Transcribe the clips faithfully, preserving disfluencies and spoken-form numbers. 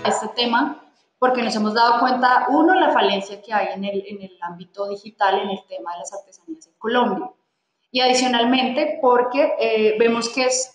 este tema porque nos hemos dado cuenta, uno, la falencia que hay en el, en el ámbito digital, en el tema de las artesanías en Colombia. Y adicionalmente porque eh, vemos que es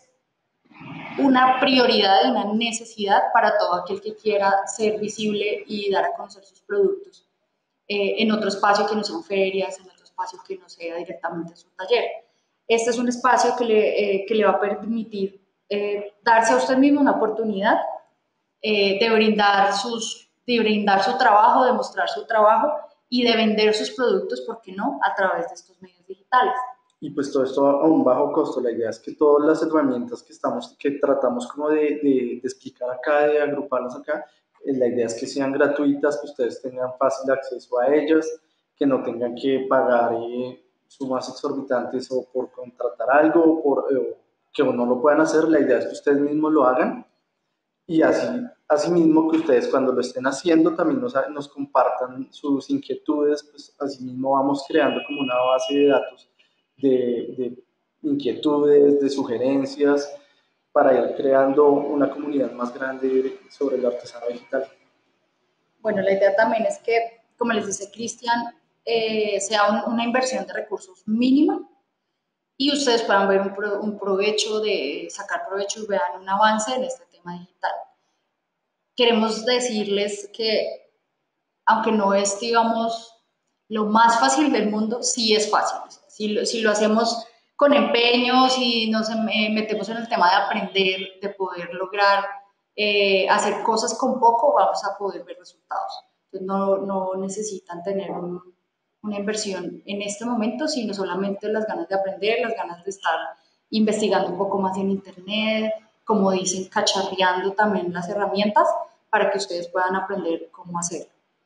una prioridad y una necesidad para todo aquel que quiera ser visible y dar a conocer sus productos eh, en otro espacio que no sean ferias, en otro espacio que no sea directamente su taller. Este es un espacio que le, eh, que le va a permitir eh, darse a usted mismo una oportunidad eh, de, brindar sus, de brindar su trabajo, de mostrar su trabajo y de vender sus productos, ¿por qué no?, a través de estos medios digitales. Y pues todo esto a un bajo costo. La idea es que todas las herramientas que, estamos, que tratamos como de, de, de explicar acá, de agruparlas acá, eh, la idea es que sean gratuitas, que ustedes tengan fácil acceso a ellas, que no tengan que pagar eh, sumas exorbitantes o por contratar algo o por, eh, que no lo puedan hacer. La idea es que ustedes mismos lo hagan y así, así mismo que ustedes cuando lo estén haciendo también nos, nos compartan sus inquietudes, pues así mismo vamos creando como una base de datos de, de inquietudes, de sugerencias, para ir creando una comunidad más grande sobre el artesano digital. Bueno, la idea también es que, como les dice Cristian, eh, sea un, una inversión de recursos mínima y ustedes puedan ver un, pro, un provecho, de sacar provecho y vean un avance en este tema digital. Queremos decirles que, aunque no es, digamos, lo más fácil del mundo, sí es fácil. Si lo, si lo hacemos con empeño, si nos metemos en el tema de aprender, de poder lograr eh, hacer cosas con poco, vamos a poder ver resultados. Entonces no, no necesitan tener un, una inversión en este momento, sino solamente las ganas de aprender, las ganas de estar investigando un poco más en internet, como dicen, cacharreando también las herramientas para que ustedes puedan aprender cómo hacerlo.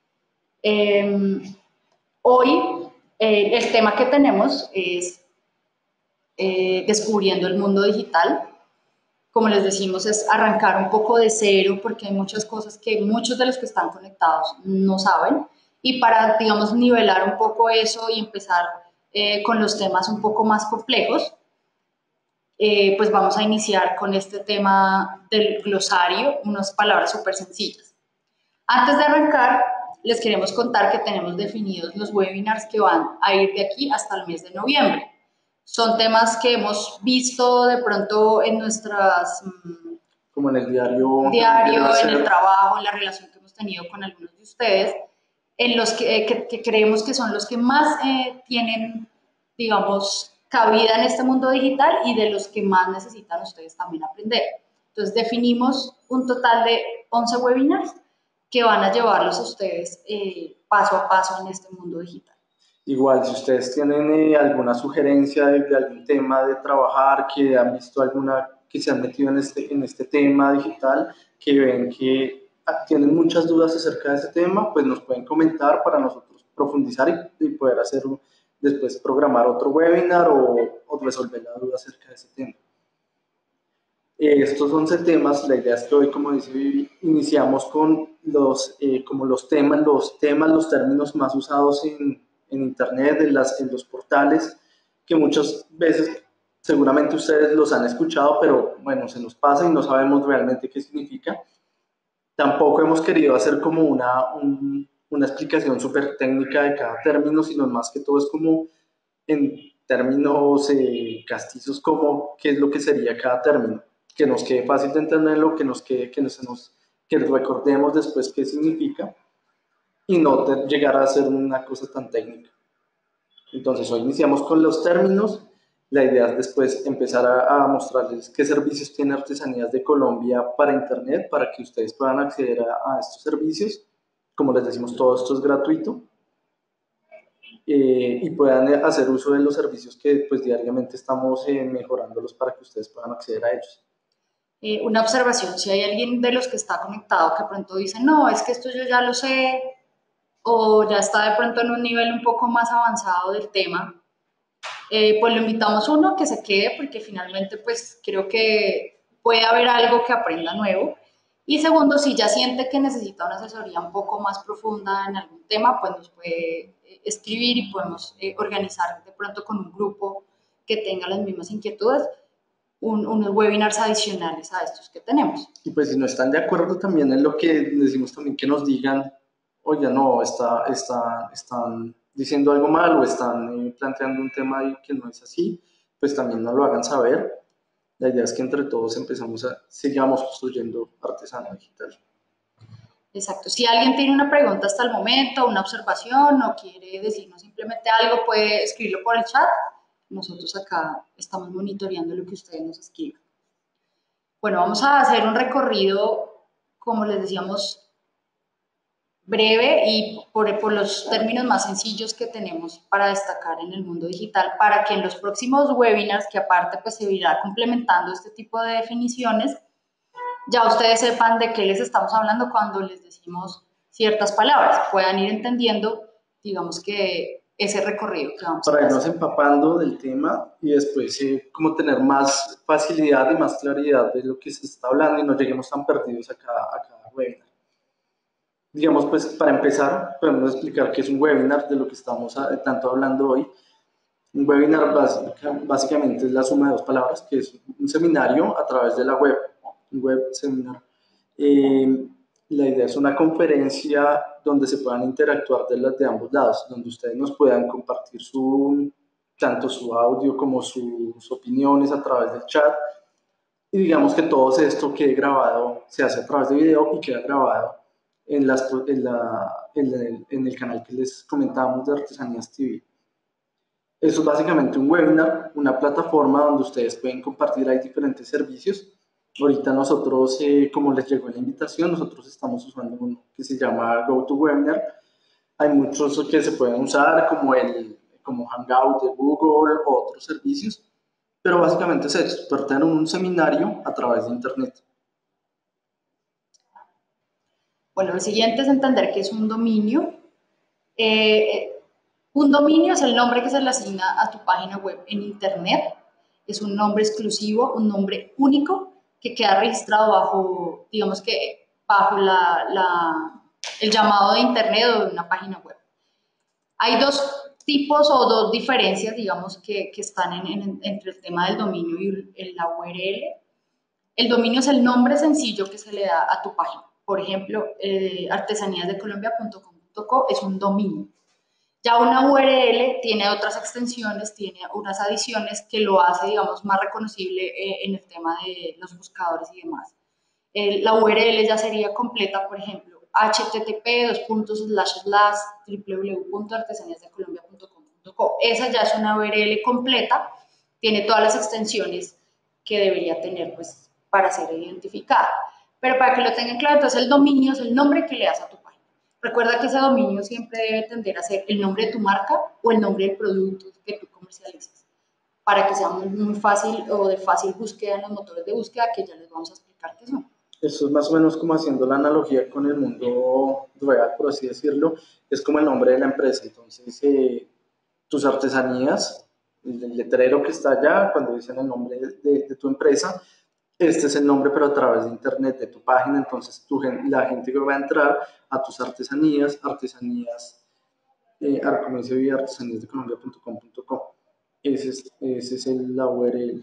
Eh, hoy eh, el tema que tenemos es eh, descubriendo el mundo digital. Como les decimos, es arrancar un poco de cero porque hay muchas cosas que muchos de los que están conectados no saben, y para, digamos, nivelar un poco eso y empezar eh, con los temas un poco más complejos, eh, pues vamos a iniciar con este tema del glosario, unas palabras súper sencillas. Antes de arrancar, les queremos contar que tenemos definidos los webinars que van a ir de aquí hasta el mes de noviembre. Son temas que hemos visto de pronto en nuestras... Como en el diario. Diario, en el trabajo, en la relación que hemos tenido con algunos de ustedes, en los que, que, que creemos que son los que más eh, tienen, digamos, cabida en este mundo digital y de los que más necesitan ustedes también aprender. Entonces definimos un total de once webinars que van a llevarlos a ustedes eh, paso a paso en este mundo digital. Igual, si ustedes tienen eh, alguna sugerencia de, de algún tema de trabajar, que han visto alguna, que se han metido en este, en este tema digital, que ven que tienen muchas dudas acerca de ese tema, pues nos pueden comentar para nosotros profundizar y, y poder hacer un, después programar otro webinar o, o resolver la duda acerca de ese tema. Eh, estos once temas, la idea es que hoy, como dice Vivi, iniciamos con los, eh, como los temas, los temas, los términos más usados en, en internet, en, las, en los portales, que muchas veces seguramente ustedes los han escuchado, pero bueno, se nos pasa y no sabemos realmente qué significa. Tampoco hemos querido hacer como una, un, una explicación súper técnica de cada término, sino más que todo es como en términos eh, castizos, como qué es lo que sería cada término, que nos quede fácil de entenderlo, que nos quede, que nos, nos que recordemos después qué significa y no te, llegar a ser una cosa tan técnica. Entonces hoy iniciamos con los términos. La idea es después empezar a, a mostrarles qué servicios tiene Artesanías de Colombia para internet, para que ustedes puedan acceder a, a estos servicios. Como les decimos, todo esto es gratuito. Eh, y puedan hacer uso de los servicios que pues diariamente estamos eh, mejorándolos para que ustedes puedan acceder a ellos. Eh, una observación, si hay alguien de los que está conectado que pronto dice, no, es que esto yo ya lo sé, o ya está de pronto en un nivel un poco más avanzado del tema, eh, pues lo invitamos uno a que se quede porque finalmente pues creo que puede haber algo que aprenda nuevo. Y segundo, si ya siente que necesita una asesoría un poco más profunda en algún tema, pues nos puede escribir y podemos eh, organizar de pronto con un grupo que tenga las mismas inquietudes un, unos webinars adicionales a estos que tenemos. Y pues si no están de acuerdo también en lo que decimos también, que nos digan, oye, no, está, está, están diciendo algo mal o están eh, planteando un tema ahí que no es así, pues también nos lo hagan saber. La idea es que entre todos empezamos a, sigamos construyendo artesano digital. Exacto. Si alguien tiene una pregunta hasta el momento, una observación o quiere decirnos simplemente algo, puede escribirlo por el chat. Nosotros acá estamos monitoreando lo que ustedes nos escriban. Bueno, vamos a hacer un recorrido, como les decíamos, breve y por, por los términos más sencillos que tenemos para destacar en el mundo digital, para que en los próximos webinars, que aparte pues se irá complementando este tipo de definiciones, ya ustedes sepan de qué les estamos hablando cuando les decimos ciertas palabras, puedan ir entendiendo, digamos que ese recorrido que vamos para a irnos hacer. empapando del tema y después eh, como tener más facilidad y más claridad de lo que se está hablando y no lleguemos tan perdidos a cada, a cada webinar. Digamos, pues para empezar, podemos explicar qué es un webinar de lo que estamos a, tanto hablando hoy. Un webinar básicamente es la suma de dos palabras, que es un seminario a través de la web, un web seminar. Eh, la idea es una conferencia donde se puedan interactuar de, las, de ambos lados, donde ustedes nos puedan compartir su, tanto su audio como sus opiniones a través del chat. Y digamos que todo esto quede grabado, se hace a través de video y queda grabado en, las, en, la, en, el, en el canal que les comentábamos de Artesanías T V. Eso es básicamente un webinar, una plataforma donde ustedes pueden compartir, hay diferentes servicios. Ahorita nosotros, eh, como les llegó la invitación, nosotros estamos usando uno que se llama GoToWebinar. Hay muchos que se pueden usar, como el como Hangout de Google o otros servicios, pero básicamente es eso, pertenecer a un seminario a través de Internet. Bueno, lo siguiente es entender qué es un dominio. Eh, un dominio es el nombre que se le asigna a tu página web en Internet. Es un nombre exclusivo, un nombre único que queda registrado bajo, digamos que, bajo la, la, el llamado de Internet o de una página web. Hay dos tipos o dos diferencias, digamos, que, que están en, en, entre el tema del dominio y el, la U R L. El dominio es el nombre sencillo que se le da a tu página. Por ejemplo, eh, artesanías de colombia punto com punto co es un dominio. Ya una U R L tiene otras extensiones, tiene unas adiciones que lo hace, digamos, más reconocible eh, en el tema de los buscadores y demás. Eh, la U R L ya sería completa, por ejemplo, http dos puntos slash slash www punto artesanías de colombia punto com punto co. Esa ya es una U R L completa, tiene todas las extensiones que debería tener pues, para ser identificada. Pero para que lo tengan claro, entonces el dominio es el nombre que le das a tu página. Recuerda que ese dominio siempre debe tender a ser el nombre de tu marca o el nombre del producto que tú comercializas, para que sea muy, muy fácil o de fácil búsqueda en los motores de búsqueda, que ya les vamos a explicar qué son. Eso es más o menos como haciendo la analogía con el mundo real, por así decirlo, es como el nombre de la empresa. Entonces, eh, tus artesanías, el letrero que está allá, cuando dicen el nombre de, de, de tu empresa, este es el nombre, pero a través de internet, de tu página. Entonces, tu, la gente que va a entrar a tus artesanías, artesanías, eh, como dice, artesanías de colombia punto com punto co. Ese es, ese es el, la U R L.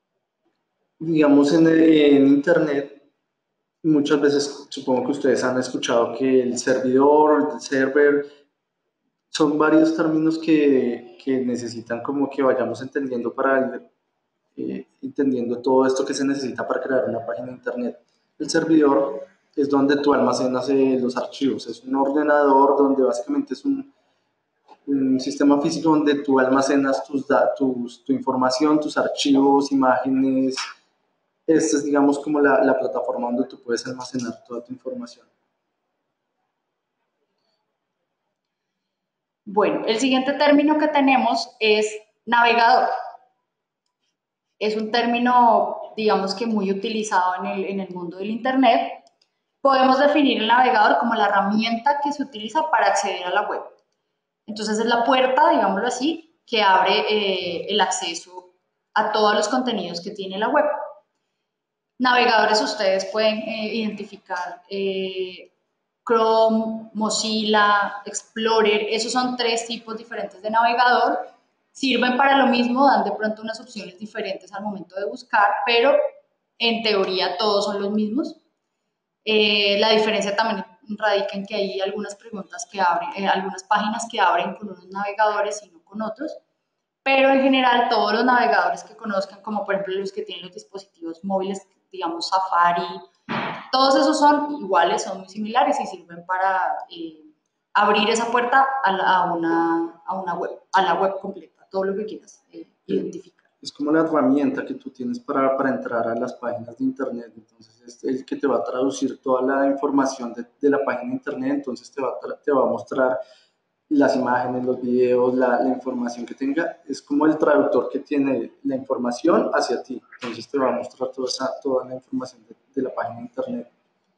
Digamos, en, en internet, muchas veces supongo que ustedes han escuchado que el servidor, el server, son varios términos que, que necesitan como que vayamos entendiendo para ir eh, entendiendo todo esto que se necesita para crear una página de internet. El servidor es donde tú almacenas eh, los archivos, es un ordenador donde básicamente es un, un sistema físico donde tú almacenas tus datos, tu información, tus archivos, imágenes. Esta es, digamos, como la, la plataforma donde tú puedes almacenar toda tu información. Bueno, el siguiente término que tenemos es navegador. Es un término, digamos que muy utilizado en el, en el mundo del Internet. Podemos definir el navegador como la herramienta que se utiliza para acceder a la web. Entonces es la puerta, digámoslo así, que abre eh, el acceso a todos los contenidos que tiene la web. Navegadores ustedes pueden eh, identificar eh, Chrome, Mozilla, Explorer, esos son tres tipos diferentes de navegador. sirven para lo mismo, dan de pronto unas opciones diferentes al momento de buscar, pero en teoría todos son los mismos. Eh, la diferencia también radica en que hay algunas preguntas que abren, eh, algunas páginas que abren con unos navegadores y no con otros, pero en general todos los navegadores que conozcan, como por ejemplo los que tienen los dispositivos móviles, digamos Safari, todos esos son iguales, son muy similares y sirven para eh, abrir esa puerta a, la, a, una, a una web, a la web completa, todo lo que quieras eh, identificar. Es como la herramienta que tú tienes para, para entrar a las páginas de internet, entonces es el que te va a traducir toda la información de, de la página de internet, entonces te va, a te va a mostrar las imágenes, los videos, la, la información que tenga, es como el traductor que tiene la información hacia ti, entonces te va a mostrar toda, esa, toda la información de, de la página de internet.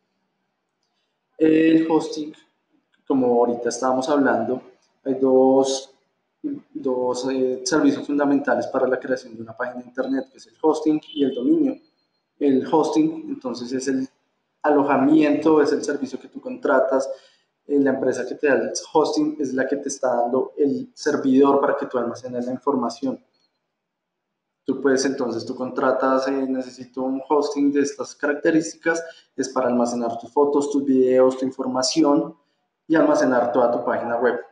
El hosting, como ahorita estábamos hablando, hay dos, dos eh, servicios fundamentales para la creación de una página de internet, que es el hosting y el dominio. El hosting, entonces, es el alojamiento, es el servicio que tú contratas. La empresa que te da el hosting es la que te está dando el servidor para que tú almacenes la información. Tú puedes, entonces, tú contratas, eh, necesito un hosting de estas características, es para almacenar tus fotos, tus videos, tu información y almacenar toda tu página web.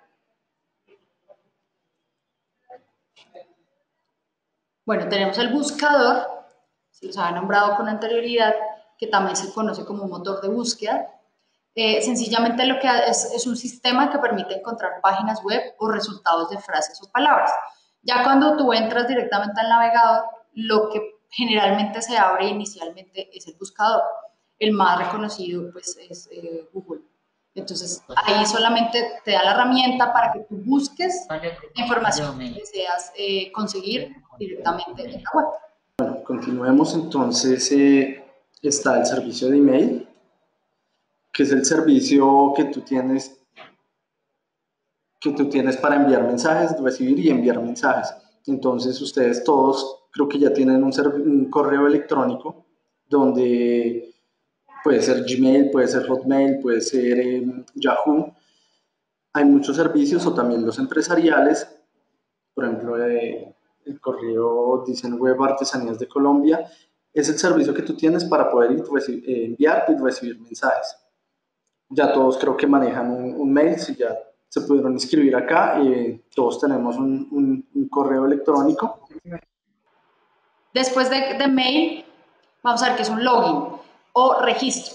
Bueno, tenemos el buscador, se los había nombrado con anterioridad, que también se conoce como motor de búsqueda. Eh, sencillamente lo que es, es un sistema que permite encontrar páginas web o resultados de frases o palabras. Ya cuando tú entras directamente al navegador, lo que generalmente se abre inicialmente es el buscador. El más reconocido pues es eh, Google. Entonces ahí solamente te da la herramienta para que tú busques la información que deseas eh, conseguir directamente en la web. Bueno, continuemos entonces. Eh, está el servicio de email, que es el servicio que tú tienes que tú tienes para enviar mensajes, recibir y enviar mensajes. Entonces ustedes todos creo que ya tienen un, un correo electrónico donde puede ser Gmail, puede ser Hotmail, puede ser eh, Yahoo. Hay muchos servicios o también los empresariales, por ejemplo eh, el correo dicen Web Artesanías de Colombia, es el servicio que tú tienes para poder eh, enviar y recibir mensajes. Ya todos creo que manejan un, un mail, si ya se pudieron inscribir acá, y todos tenemos un, un, un correo electrónico. Después de, de mail, vamos a ver qué es un login o registro.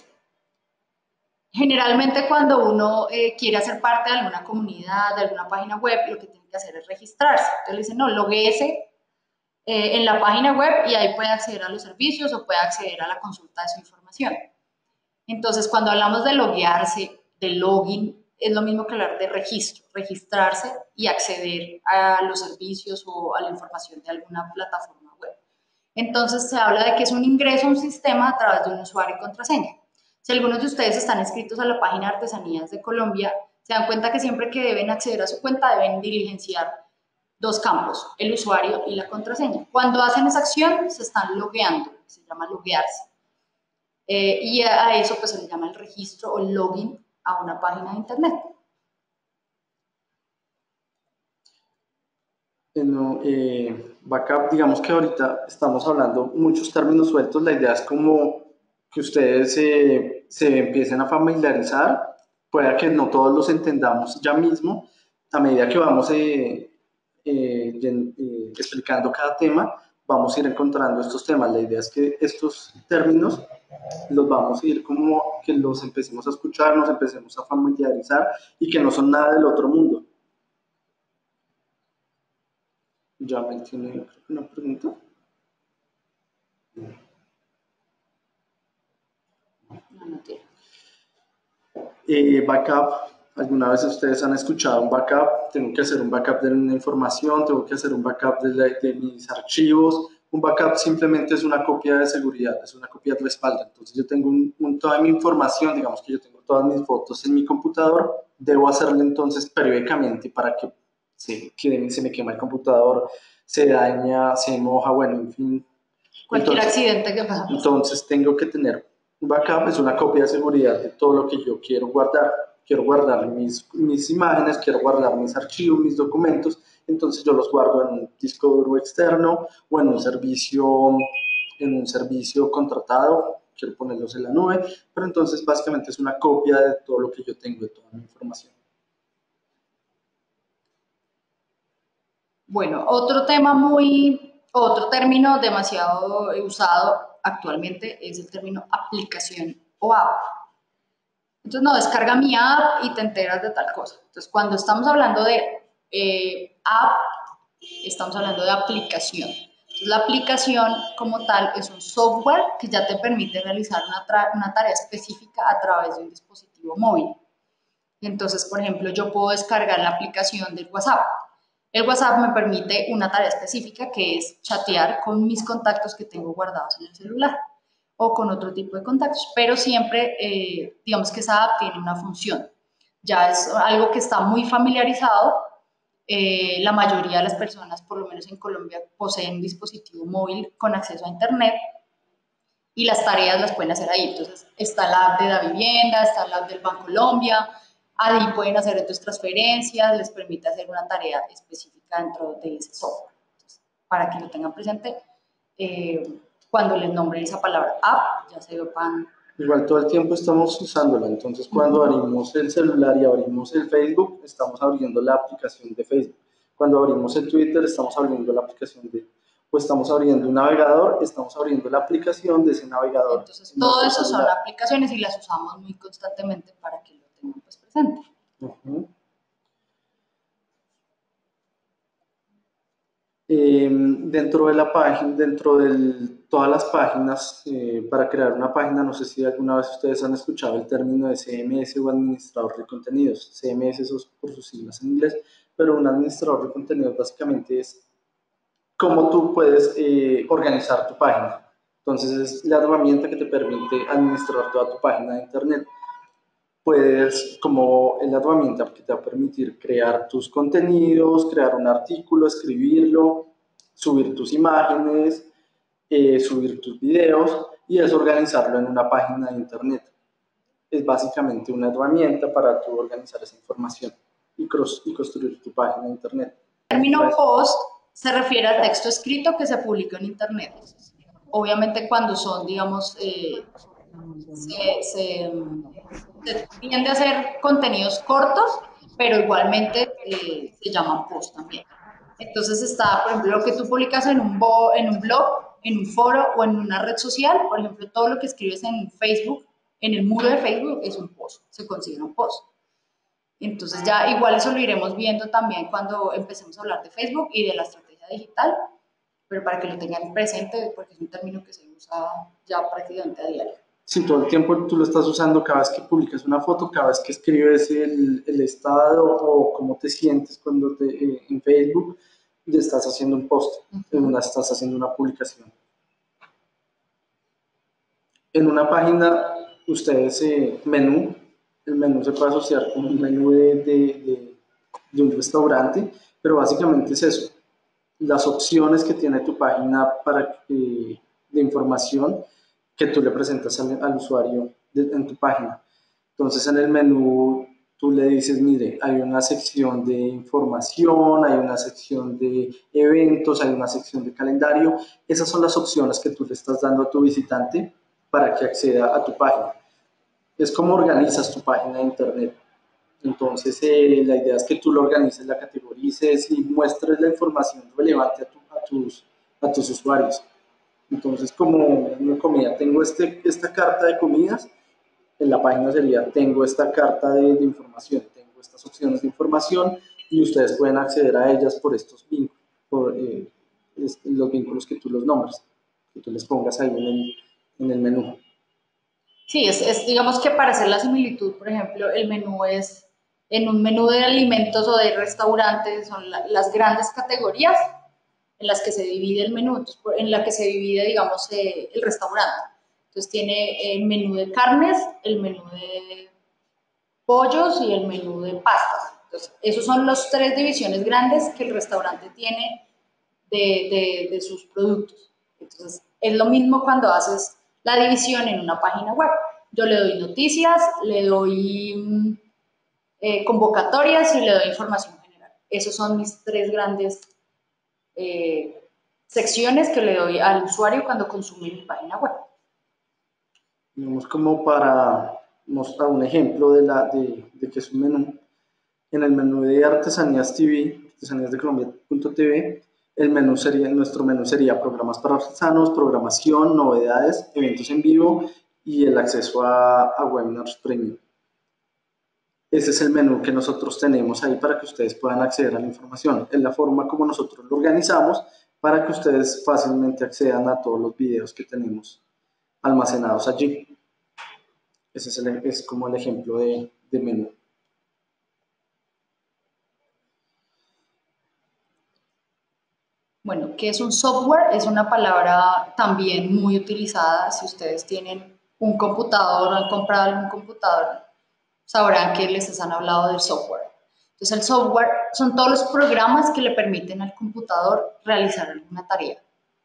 Generalmente cuando uno eh, quiere hacer parte de alguna comunidad, de alguna página web, lo que tiene que hacer es registrarse. Entonces le dicen, no, loguéese eh, en la página web y ahí puede acceder a los servicios o puede acceder a la consulta de su información. Entonces, cuando hablamos de loguearse, de login, es lo mismo que hablar de registro, registrarse y acceder a los servicios o a la información de alguna plataforma web. Entonces, se habla de que es un ingreso a un sistema a través de un usuario y contraseña. Si algunos de ustedes están inscritos a la página Artesanías de Colombia, se dan cuenta que siempre que deben acceder a su cuenta deben diligenciar dos campos, el usuario y la contraseña. Cuando hacen esa acción, se están logueando, se llama loguearse. Eh, y a, a eso pues se le llama el registro o el login a una página de internet. Bueno, eh, backup, digamos que ahorita estamos hablando muchos términos sueltos, la idea es como que ustedes eh, se empiecen a familiarizar, pueda que no todos los entendamos ya mismo, a medida que vamos eh, eh, eh, explicando cada tema, vamos a ir encontrando estos temas. La idea es que estos términos los vamos a ir como que los empecemos a escuchar, nos empecemos a familiarizar y que no son nada del otro mundo. Ya me tiene una pregunta. No, no tiene. Eh, backup, ¿alguna vez ustedes han escuchado un backup? Tengo que hacer un backup de una información, tengo que hacer un backup de, la, de mis archivos. Un backup simplemente es una copia de seguridad, es una copia de respaldo. Entonces yo tengo un, un, toda mi información, digamos que yo tengo todas mis fotos en mi computador, debo hacerlo entonces periódicamente para que se, que se me quema el computador, se daña, se moja, bueno, en fin. Cualquier entonces, accidente que pasa. Entonces tengo que tener un backup, es una copia de seguridad de todo lo que yo quiero guardar. quiero guardar mis, mis imágenes, quiero guardar mis archivos, mis documentos, entonces yo los guardo en un disco duro externo o en un servicio, en un servicio contratado, quiero ponerlos en la nube, pero entonces básicamente es una copia de todo lo que yo tengo, de toda mi información. Bueno, otro tema muy, otro término demasiado usado actualmente es el término aplicación o app. Entonces, no, descarga mi app y te enteras de tal cosa. Entonces, cuando estamos hablando de eh, app, estamos hablando de aplicación. Entonces, la aplicación como tal es un software que ya te permite realizar una, una tarea específica a través de un dispositivo móvil. Entonces, por ejemplo, yo puedo descargar la aplicación del WhatsApp. El WhatsApp me permite una tarea específica que es chatear con mis contactos que tengo guardados en el celular o con otro tipo de contactos, pero siempre, eh, digamos que esa app tiene una función. Ya es algo que está muy familiarizado. Eh, la mayoría de las personas, por lo menos en Colombia, poseen un dispositivo móvil con acceso a Internet y las tareas las pueden hacer ahí. Entonces, está la app de la vivienda, está la app del Bancolombia, ahí pueden hacer entonces transferencias, les permite hacer una tarea específica dentro de ese software. Entonces, para que lo tengan presente, eh, cuando les nombren esa palabra app, ya se sepan. Igual todo el tiempo estamos usándola, entonces cuando uh-huh. abrimos el celular y abrimos el Facebook, estamos abriendo la aplicación de Facebook. Cuando abrimos el Twitter, estamos abriendo la aplicación de, o estamos abriendo un navegador, estamos abriendo la aplicación de ese navegador. Entonces todo eso celular. Son aplicaciones y las usamos muy constantemente para que lo tengan pues presente. Uh-huh. Eh, dentro de la página, dentro de todas las páginas, eh, para crear una página, no sé si alguna vez ustedes han escuchado el término de C M S o administrador de contenidos. C M S es por sus siglas en inglés, pero un administrador de contenidos básicamente es cómo tú puedes eh, organizar tu página. Entonces es la herramienta que te permite administrar toda tu página de internet. Puedes, como es la herramienta que te va a permitir crear tus contenidos, crear un artículo, escribirlo, subir tus imágenes, eh, subir tus videos y es organizarlo en una página de internet. Es básicamente una herramienta para tú organizar esa información y, cross, y construir tu página de internet. El término post se refiere al texto escrito que se publica en internet. Obviamente cuando son, digamos, eh, se, se, se tiende a hacer contenidos cortos, pero igualmente eh, se llaman post también. Entonces está, por ejemplo, lo que tú publicas en un, bo, en un blog, en un foro o en una red social, por ejemplo, todo lo que escribes en Facebook, en el muro de Facebook, es un post, se considera un post. Entonces ya igual eso lo iremos viendo también cuando empecemos a hablar de Facebook y de la estrategia digital, pero para que lo tengan presente, porque es un término que se usa ya prácticamente a diario. Sí, todo el tiempo tú lo estás usando cada vez que publicas una foto, cada vez que escribes el, el estado o cómo te sientes cuando te, eh, en Facebook, ya estás haciendo un post, uh-huh. una, estás haciendo una publicación. En una página, ustedes, eh, menú, el menú se puede asociar con un menú de, de, de, de un restaurante, pero básicamente es eso, las opciones que tiene tu página para, eh, de información que tú le presentas al, al usuario de, en tu página. Entonces en el menú tú le dices, mire, hay una sección de información, hay una sección de eventos, hay una sección de calendario. Esas son las opciones que tú le estás dando a tu visitante para que acceda a tu página. Es como organizas tu página de internet. Entonces eh, la idea es que tú lo organices, la categorices y muestres la información relevante a, tu, a, tus, a tus usuarios. Entonces, como una comida, tengo este, esta carta de comidas, en la página sería, tengo esta carta de, de información, tengo estas opciones de información y ustedes pueden acceder a ellas por estos vínculos, por eh, los vínculos que tú los nombres, que tú les pongas ahí en el, en el menú. Sí, es, es, digamos que para hacer la similitud, por ejemplo, el menú es, en un menú de alimentos o de restaurantes, son la, las grandes categorías en las que se divide el menú, entonces, en la que se divide, digamos, eh, el restaurante. Entonces tiene el menú de carnes, el menú de pollos y el menú de pastas. Entonces, esos son las tres divisiones grandes que el restaurante tiene de, de, de sus productos. Entonces, es lo mismo cuando haces la división en una página web. Yo le doy noticias, le doy eh, convocatorias y le doy información general. Esos son mis tres grandes eh, secciones que le doy al usuario cuando consume mi página web. Digamos como para mostrar un ejemplo de, la, de, de que es un menú. En el menú de Artesanías T V, artesanías de Colombia punto t v, el menú sería, nuestro menú sería programas para artesanos, programación, novedades, eventos en vivo y el acceso a, a webinars premium. Ese es el menú que nosotros tenemos ahí para que ustedes puedan acceder a la información. Es la forma como nosotros lo organizamos para que ustedes fácilmente accedan a todos los videos que tenemos almacenados allí. Ese es, el, es como el ejemplo de, de menú. Bueno, ¿qué es un software? Es una palabra también muy utilizada. Si ustedes tienen un computador o han comprado algún computador, sabrán que les han hablado del software. Entonces, el software son todos los programas que le permiten al computador realizar alguna tarea.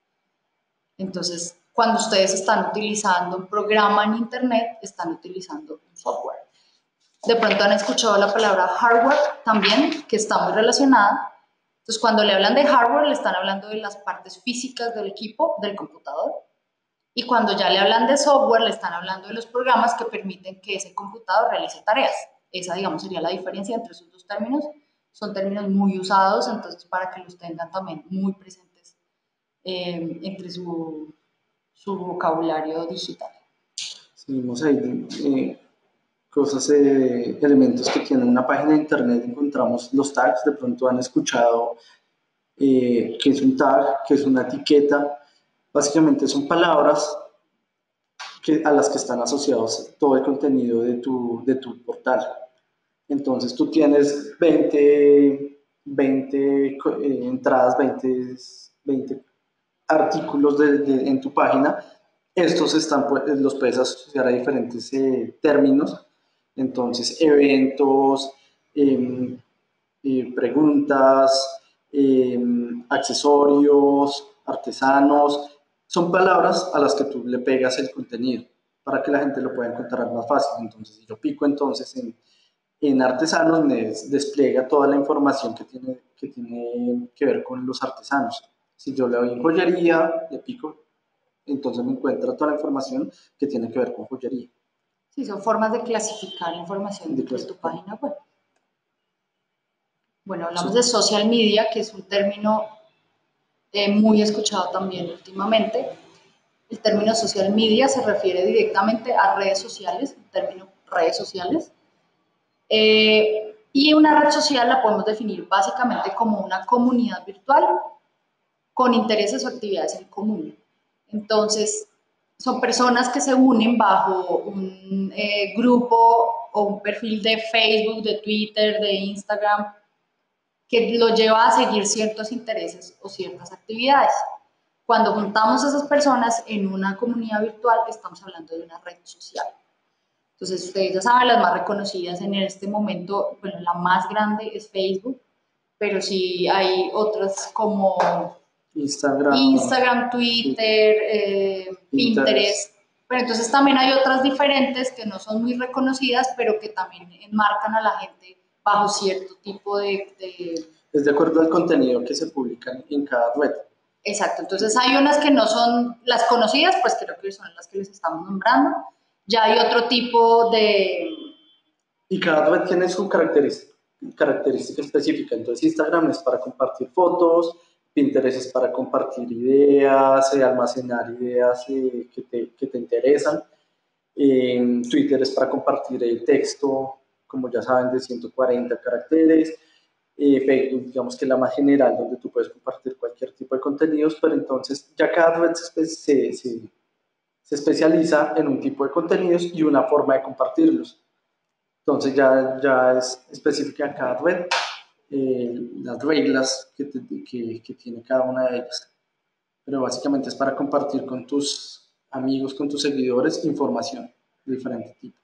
Entonces, cuando ustedes están utilizando un programa en Internet, están utilizando un software. De pronto han escuchado la palabra hardware también, que está muy relacionada. Entonces, cuando le hablan de hardware, le están hablando de las partes físicas del equipo, del computador. Y cuando ya le hablan de software, le están hablando de los programas que permiten que ese computador realice tareas. Esa, digamos, sería la diferencia entre esos dos términos. Son términos muy usados, entonces para que los tengan también muy presentes eh, entre su, su vocabulario digital. Seguimos ahí. Eh, cosas, eh, elementos que tienen una página de internet, encontramos los tags. De pronto han escuchado eh, qué es un tag, qué es una etiqueta. Básicamente son palabras que, a las que están asociados todo el contenido de tu, de tu portal. Entonces tú tienes veinte, veinte eh, entradas, veinte, veinte artículos de, de, en tu página. Estos están, los puedes asociar a diferentes eh, términos. Entonces, eventos, eh, eh, preguntas, eh, accesorios, artesanos, son palabras a las que tú le pegas el contenido para que la gente lo pueda encontrar más fácil. Entonces, si yo pico entonces en, en artesanos, me despliega toda la información que tiene, que tiene que ver con los artesanos. Si yo le doy en joyería, le pico, entonces me encuentra toda la información que tiene que ver con joyería. Sí, son formas de clasificar la información de, de tu página web. Bueno, hablamos sí. de social media, que es un término eh, muy escuchado también últimamente. El término social media se refiere directamente a redes sociales, el término redes sociales. Eh, y una red social la podemos definir básicamente como una comunidad virtual con intereses o actividades en común. Entonces, son personas que se unen bajo un eh, grupo o un perfil de Facebook, de Twitter, de Instagram, que lo lleva a seguir ciertos intereses o ciertas actividades. Cuando juntamos a esas personas en una comunidad virtual, estamos hablando de una red social. Entonces, ustedes ya saben, las más reconocidas en este momento, bueno, la más grande es Facebook, pero sí hay otras como Instagram, Instagram Twitter, eh, Pinterest. Pinterest. Pero entonces también hay otras diferentes que no son muy reconocidas, pero que también enmarcan a la gente bajo cierto tipo de... de... Es de acuerdo al contenido que se publica en cada red. Exacto, entonces hay unas que no son las conocidas, pues creo que son las que les estamos nombrando. Ya hay otro tipo de... Y cada red tiene su característica, característica específica. Entonces Instagram es para compartir fotos, Pinterest es para compartir ideas, eh, almacenar ideas eh, que, te, que te interesan. Eh, Twitter es para compartir el texto, como ya saben, de ciento cuarenta caracteres. Eh, Facebook, digamos que es la más general, donde tú puedes compartir cualquier tipo de contenidos, pero entonces ya cada red se, se, se, se especializa en un tipo de contenidos y una forma de compartirlos. Entonces ya, ya es específica en cada red, eh, las reglas que, te, que, que tiene cada una de ellas. Pero básicamente es para compartir con tus amigos, con tus seguidores, información de diferente tipo.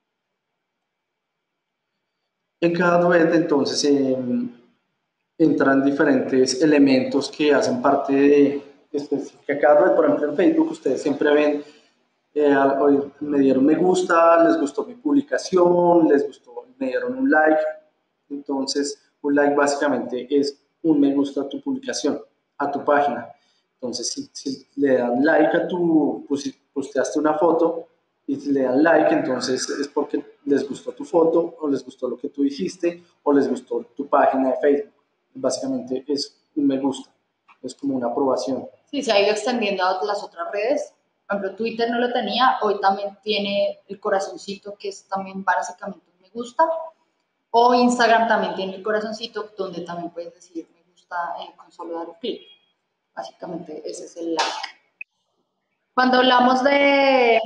En cada red entonces eh, entran diferentes elementos que hacen parte de específica cada red. Por ejemplo, en Facebook ustedes siempre ven, eh, hoy me dieron me gusta, les gustó mi publicación, les gustó el me dieron un like. Entonces, un like básicamente es un me gusta a tu publicación, a tu página. Entonces, si, si le dan like a tu, pues si posteaste una foto y si le dan like, entonces es porque les gustó tu foto o les gustó lo que tú dijiste o les gustó tu página de Facebook. Básicamente es un me gusta, es como una aprobación. Sí, se ha ido extendiendo a las otras redes. Por ejemplo, Twitter no lo tenía, hoy también tiene el corazoncito, que es también básicamente un me gusta. O Instagram también tiene el corazoncito, donde también puedes decir me gusta eh, con solo dar un clic. Básicamente ese es el like. Cuando hablamos de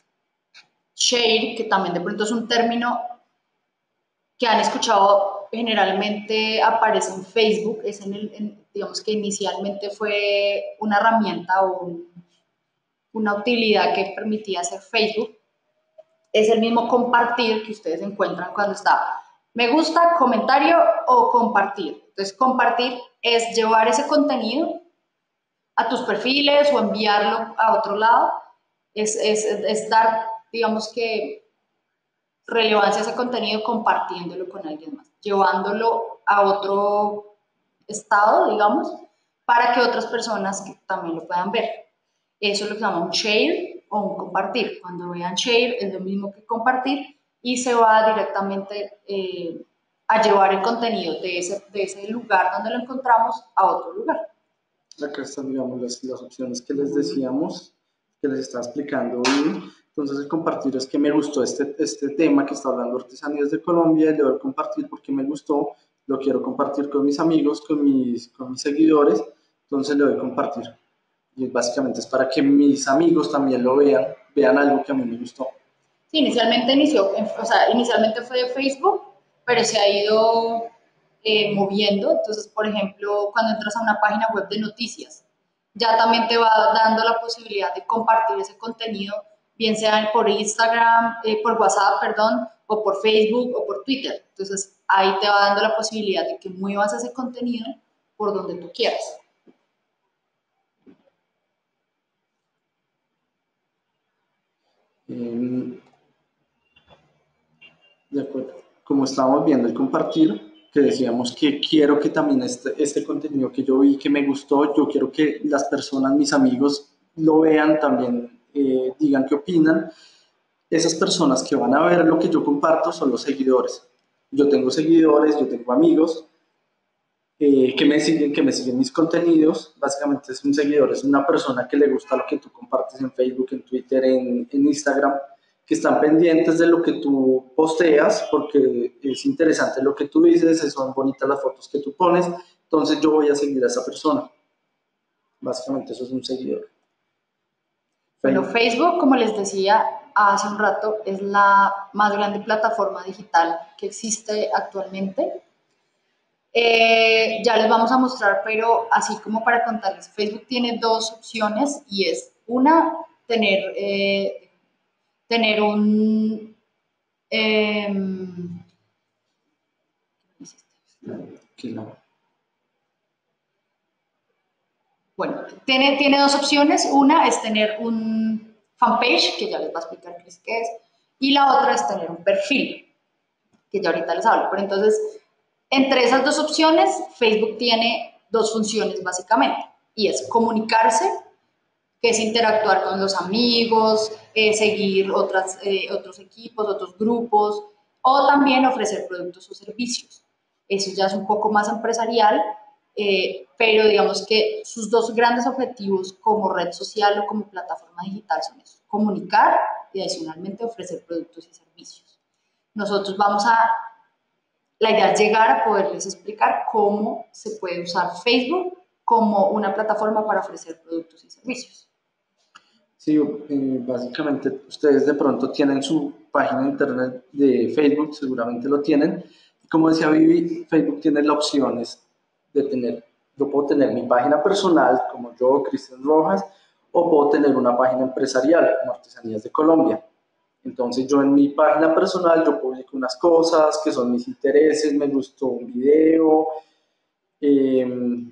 share, que también de pronto es un término que han escuchado, generalmente aparece en Facebook, es en el, en, digamos que inicialmente fue una herramienta o un, una utilidad que permitía hacer Facebook, es el mismo compartir que ustedes encuentran cuando está me gusta, comentario o compartir. Entonces, compartir es llevar ese contenido a tus perfiles o enviarlo a otro lado, es, es, es dar, digamos que, relevancia a ese contenido compartiéndolo con alguien más, llevándolo a otro estado, digamos, para que otras personas que también lo puedan ver. Eso es lo que se llama un share o un compartir. Cuando vean share es lo mismo que compartir y se va directamente eh, a llevar el contenido de ese, de ese lugar donde lo encontramos a otro lugar. Acá están, digamos, las, las opciones que les decíamos, que les estaba explicando hoy. Entonces, el compartir es que me gustó este, este tema que está hablando Artesanías de Colombia, le doy a compartir porque me gustó, lo quiero compartir con mis amigos, con mis, con mis seguidores, entonces le doy a compartir. Y básicamente es para que mis amigos también lo vean, vean algo que a mí me gustó. Sí, inicialmente inició, o sea, inicialmente fue de Facebook, pero se ha ido eh, moviendo. Entonces, por ejemplo, cuando entras a una página web de noticias, ya también te va dando la posibilidad de compartir ese contenido, bien sea por Instagram, eh, por WhatsApp, perdón, o por Facebook o por Twitter. Entonces, ahí te va dando la posibilidad de que muevas ese contenido por donde tú quieras. Eh, de acuerdo. Como estábamos viendo el compartir, que decíamos que quiero que también este, este contenido que yo vi, que me gustó, yo quiero que las personas, mis amigos, lo vean también, eh, digan qué opinan. Esas personas que van a ver lo que yo comparto son los seguidores. Yo tengo seguidores, yo tengo amigos eh, que me siguen, que me siguen mis contenidos. Básicamente es un seguidor, es una persona que le gusta lo que tú compartes en Facebook, en Twitter, en, en Instagram, que están pendientes de lo que tú posteas porque es interesante lo que tú dices, son bonitas las fotos que tú pones, entonces yo voy a seguir a esa persona. Básicamente eso es un seguidor. Bueno, Facebook, como les decía hace un rato, es la más grande plataforma digital que existe actualmente. Eh, ya les vamos a mostrar, pero así como para contarles, Facebook tiene dos opciones y es una, tener, eh, tener un... Eh, bueno, tiene, tiene dos opciones. Una es tener un fanpage, que ya les va a explicar qué es, qué es, y la otra es tener un perfil, que ya ahorita les hablo. Pero entonces, entre esas dos opciones, Facebook tiene dos funciones básicamente, y es comunicarse, que es interactuar con los amigos, eh, seguir otras, eh, otros equipos, otros grupos, o también ofrecer productos o servicios. Eso ya es un poco más empresarial, eh, pero digamos que sus dos grandes objetivos como red social o como plataforma digital son eso, comunicar y adicionalmente ofrecer productos y servicios. Nosotros vamos a, la idea es llegar a poderles explicar cómo se puede usar Facebook como una plataforma para ofrecer productos y servicios. Sí, eh, básicamente ustedes de pronto tienen su página de internet de Facebook, seguramente lo tienen. Y como decía Vivi, Facebook tiene las opciones de tener, yo puedo tener mi página personal, como yo, Cristian Rojas, o puedo tener una página empresarial, como Artesanías de Colombia. Entonces yo en mi página personal yo publico unas cosas que son mis intereses, me gustó un video. Eh,